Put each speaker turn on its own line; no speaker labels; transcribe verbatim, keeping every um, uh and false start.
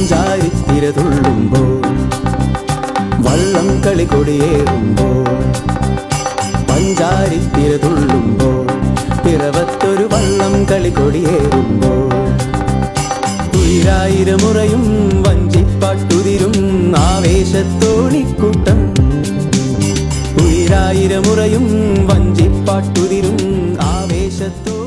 പഞ്ചാരിത്തിര തുള്ളുമ്പോൾ വള്ളം കളി കൊടിയേറുമ്പോൾ പഞ്ചാരിത്തിര തുള്ളുമ്പോൾ പിറവത്തൊരു വള്ളം കളി കൊടിയേറുമ്പോൾ ഉയിരായിരമുറയും വഞ്ചിപ്പാട്ടുതിരും ആവേശത്തോണിക്കൂട്ടം ഉയിരായിരമുറയും വഞ്ചിപ്പാട്ടുതിരും ആവേശത്തോ